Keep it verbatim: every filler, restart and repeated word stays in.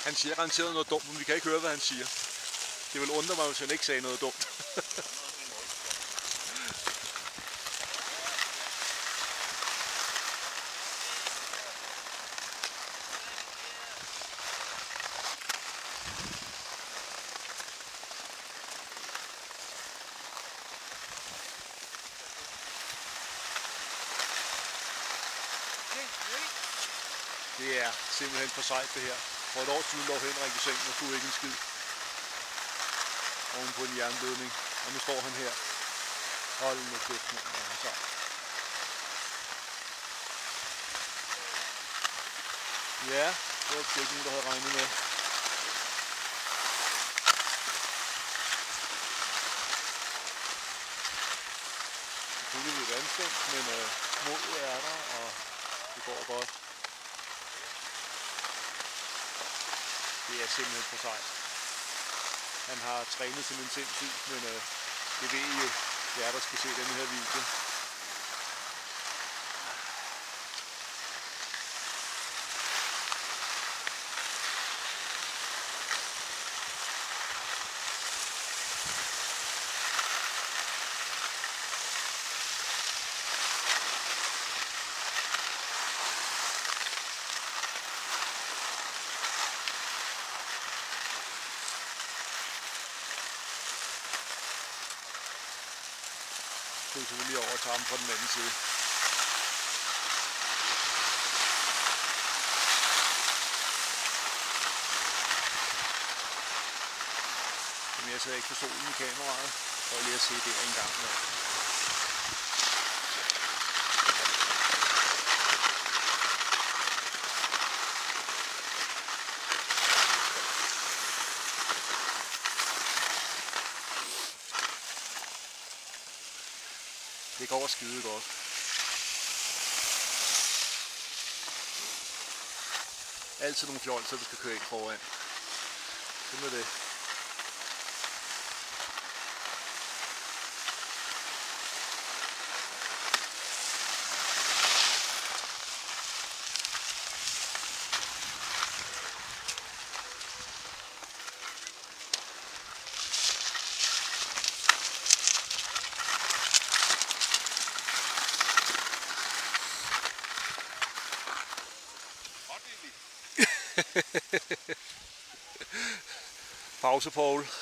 Han siger garanteret noget dumt, men vi kan ikke høre, hvad han siger. Det vil undre mig, hvis han ikke sagde noget dumt. Det er simpelthen for sejt det her. For et år siden lå Henrik i sengen og kunne ikke en skid oven på en jernledning. Og nu står han her. Hold nu kæft, mand. Ja, så. Ja, det var ikke nogen, der havde regnet med. Selvfølgelig lidt anstændt, men øh, modet er der, og det går godt. Det er simpelthen for sejt. Han har trænet som en sindssyg, men øh, det ved I jo, det er der skal se denne her video. Så vi lige over og tager ham fra den anden side. Jamen, jeg sidder ikke for solen i kameraet. Prøv lige at se det en gang. Ja. Det går skide godt. Altid nogle fjolser, der skal køre ind foran. Sådan er det. Pause, Paul.